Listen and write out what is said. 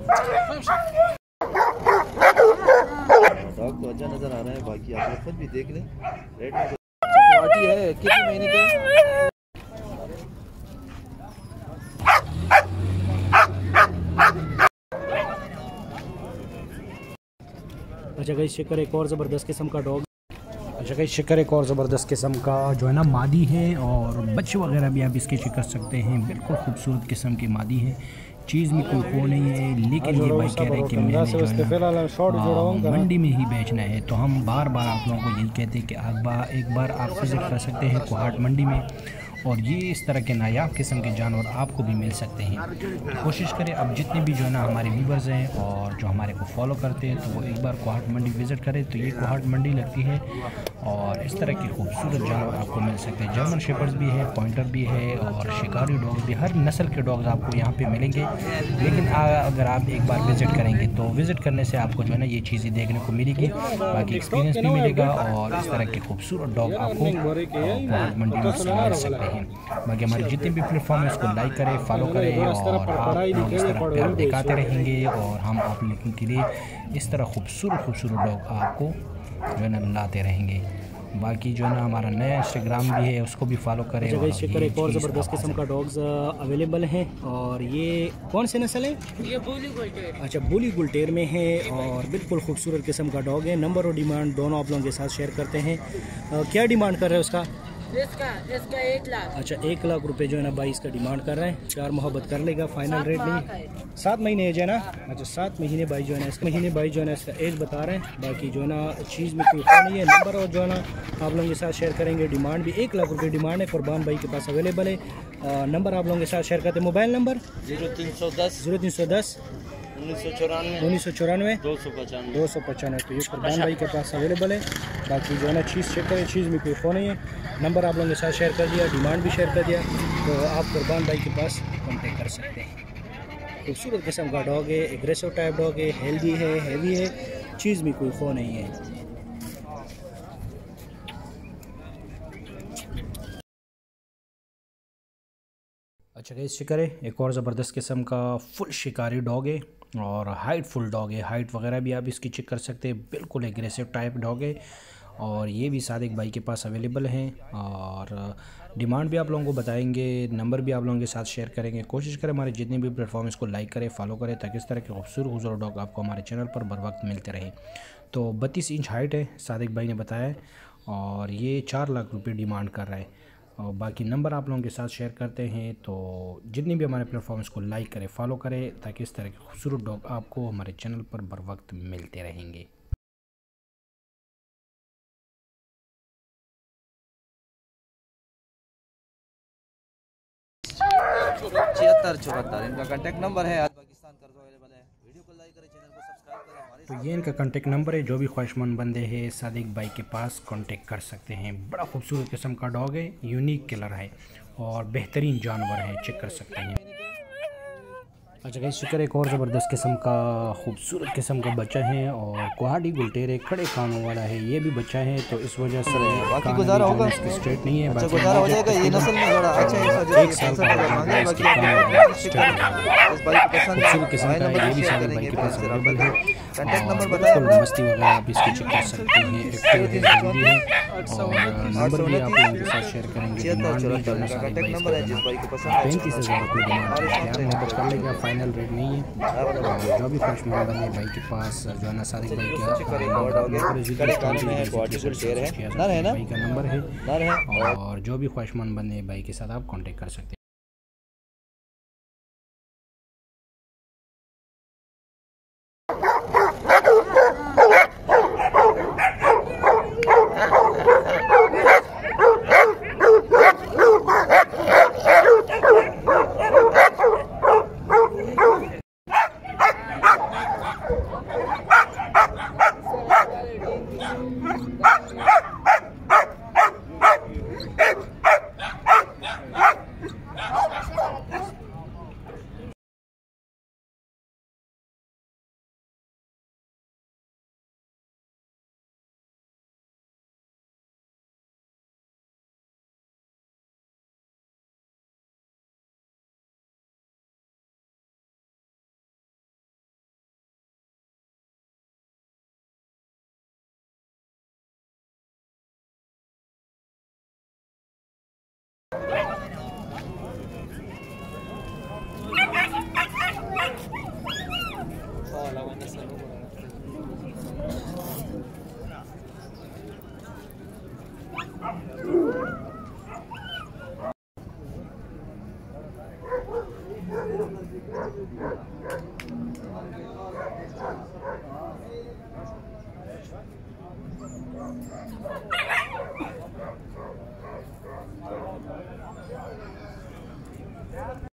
Dog तो अच्छा नजर आ रहा है, बाकी आप लोग खुद भी देख लें। रेड में क्वालिटी है। कितने महीने का? अच्छा गाइस, शिकर एक और ज़बरदस्त किस्म का डॉग। अच्छा गाइस, शिकर एक और ज़बरदस्त किस्म का जो है ना मादी है, और बच्चे वगैरह भी आप इसके चेक कर सकते हैं। बिल्कुल खूबसूरत किस्म की मादी है, चीज़ में कोई खो नहीं है। लेकिन ये भाई कह रहे हैं कि मैंने जो है ना मंडी में ही बेचना है। तो हम बार बार आप लोगों को यही कहते हैं कि एक बार आप विज़िट कर सकते हैं कोहाट मंडी में, और ये इस तरह के नायाब किस्म के जानवर आपको भी मिल सकते हैं। तो कोशिश करें अब जितने भी जो है ना हमारे व्यूवर्स हैं और जो हमारे को फॉलो करते हैं, तो वो एक बार कोहाट मंडी विज़िट करें। तो ये कोहाट मंडी लगती है, और इस तरह के खूबसूरत जानवर आपको मिल सकते हैं। जर्मन शेपर्ड्स भी है, पॉइंटर भी है, और शिकारी डॉग भी, हर नस्ल के डॉग्स आपको यहाँ पे मिलेंगे। लेकिन अगर आप एक बार विज़िट करेंगे तो विज़िट करने से आपको जो है ना ये चीज़ें देखने को मिलेगी, बाकी एक्सपीरियंस भी मिलेगा, और इस तरह के खूबसूरत डॉग आपको कोहाट मंडी में से मिल सकते हैं। बाकी हमारे जितने भी प्लेटफॉर्म है उसको लाइक करें, फॉलो करें, और आप लोग इस तरह प्यार दिखाते रहेंगे, और हम आप लोगों के लिए इस तरह खूबसूरत डॉग आपको जो है ना लाते रहेंगे। बाकी जो है ना हमारा नया इंस्टाग्राम भी है, उसको भी फॉलो करें। जगह शिकर एक और ज़बरदस्त किस्म का डॉग्स अवेलेबल हैं। और ये कौन से नस्ल है? ये बुली गुलटेर। अच्छा, बुली गुलटेर में है, और बिल्कुल खूबसूरत किस्म का डॉग है। नंबर और डिमांड दोनों आप लोगों के साथ शेयर करते हैं। क्या डिमांड कर रहे हैं उसका? इसका 1 लाख। अच्छा, 1 लाख रुपए जो है ना भाई इसका डिमांड कर रहे हैं। प्यार मोहब्बत कर लेगा, फाइनल रेट नहीं। 7 महीने एज है ना? अच्छा, 7 महीने भाई जो है ना इसका एज बता रहे हैं। बाकी जो है ना चीज़ में कोई खो नहीं है। नंबर और जो है ना आप लोगों के साथ शेयर करेंगे। डिमांड भी 1 लाख रुपये डिमांड है। कुर्बान भाई के पास अवेलेबल है। नंबर आप लोगों के साथ शेयर करते हैं। Mobile number 0310 1994 295। तो ये कुर्बान भाई के पास अवेलेबल है। बाकी जो है ना चीज़ चेक करें, चीज़ में कोई फ़ोन नहीं है। नंबर आप लोगों के साथ शेयर कर दिया, डिमांड भी शेयर कर दिया, तो आप कुर्बान भाई के पास कांटेक्ट कर सकते हैं। खूबसूरत किस्म का डॉग है, एग्रेसिव टाइप डॉग है, हेल्दी है, हैवी है, चीज़ में कोई फ़ोन नहीं है। अच्छा गाइस, शिकर है एक और ज़बरदस्त किस्म का फुल शिकारी डॉग है, और हाइट फुल डॉग है। हाइट वगैरह भी आप इसकी चेक कर सकते हैं। बिल्कुल एग्रेसिव टाइप डॉग है, और ये भी सादिक भाई के पास अवेलेबल हैं। और डिमांड भी आप लोगों को बताएंगे, नंबर भी आप लोगों के साथ शेयर करेंगे। कोशिश करें हमारे जितने भी प्लेटफॉर्म इसको लाइक करें, फॉलो करें, ताकि इस तरह के खूबसूरत डॉग आपको हमारे चैनल पर बर वक्त मिलते रहें। तो 32 इंच हाइट है, सादिक भाई ने बताया है, और ये 4 लाख रुपये डिमांड कर रहा है। और बाकी नंबर आप लोगों के साथ शेयर करते हैं। तो जितने भी हमारे प्लेटफॉर्म्स को लाइक करें, फॉलो करें, ताकि इस तरह के खूबसूरत डॉग आपको हमारे चैनल पर बर वक्त मिलते रहेंगे। 7674 इनका कांटेक्ट नंबर है। आज पाकिस्तान कर्ज अवेलेबल है। वीडियो को लाइक करें, चैनल को सब्सक्राइब करें। हमारे तो ये इनका कांटेक्ट नंबर है। जो भी ख्वाहिशमंद बंदे हैं सादिक भाई के पास कांटेक्ट कर सकते हैं। बड़ा खूबसूरत किस्म का डॉग है, यूनिक कलर है, और बेहतरीन जानवर है, चेक कर सकते हैं। अच्छा गाइस, शिकर एक और ज़बरदस्त किस्म का खूबसूरत किस्म का बच्चा है, और कोहाटी गुलटेर है, खड़े कानों वाला है। ये भी बच्चा है, तो इस वजह से बाकी गुजारा होगा, इसकी स्ट्रेट नहीं है। अच्छा गुजारा हो जाएगा। ये नस्ल में बड़ा अच्छा है। इस वजह से 1 साल का मांगे बाकी खूबसूरत किस्म का है। ये भी सादिक भाई के पास अवेलेबल है, कांटेक्ट नंबर और बताया बिल्कुल मस्ती वगैरह आप इसकी चेक कर सकते हैं। एक्टिव है, हेल्दी है, और नंबर भी आप लोगों के साथ शेयर करेंगे। डिमांड भी जो है सादिक भाई नंबर है जिस भाई को पसंद है 35,000 रुपये डिमांड है। प्यार मोहब्बत कर लेगा, फाइनल रेट नहीं है। और जो भी ख्वाहिशमंद बने भाई के पास जो है ना सादिक भाई का नंबर है, और जो भी ख्वाहिशमंद बने भाई के साथ आप कांटेक्ट कर सकते हैं। है।